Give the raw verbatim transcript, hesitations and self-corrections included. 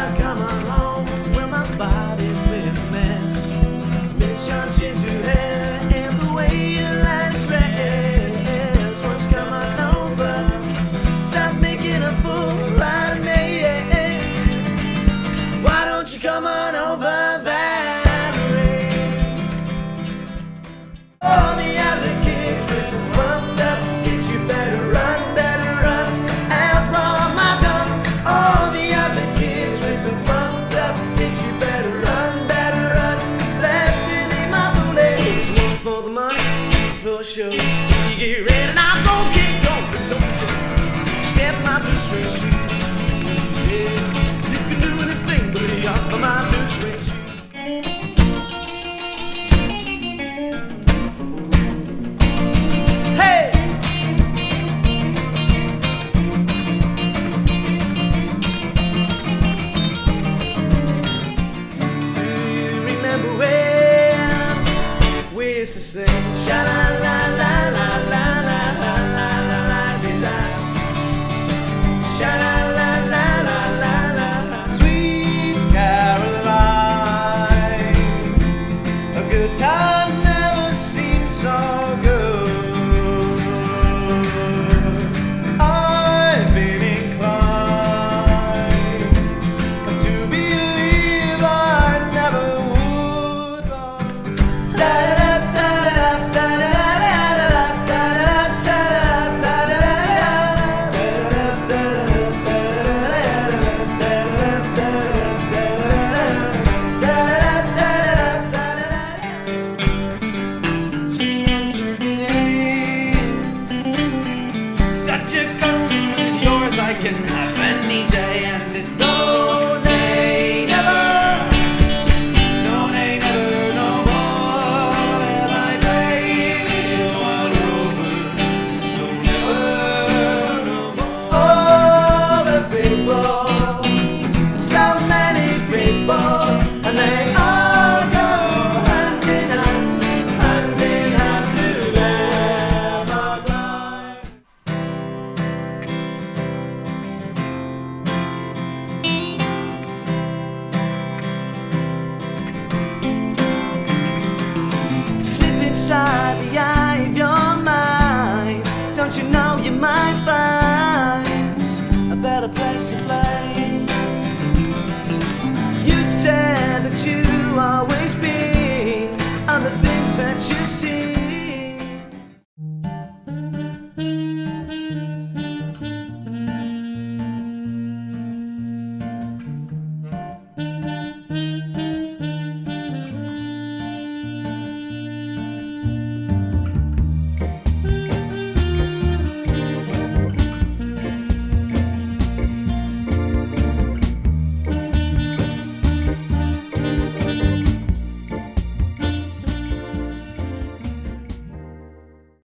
I've come along, well my body's been a mess. Miss your ginger hair and the way you like to dress. Won't you come on over, stop making a fool out of me. Why don't you come on over, Valerie? All the other kids with the pumped up kids, you better run, better run, outlaw my gun. All the other kids with the pumped up kids, you better run, better run, faster than my bullets. One for the money, two for show. You get ready and I'll go kick on the don't step my blue suede shoes. Yeah, you can do anything but be off of my blue suede shoes. It's the same.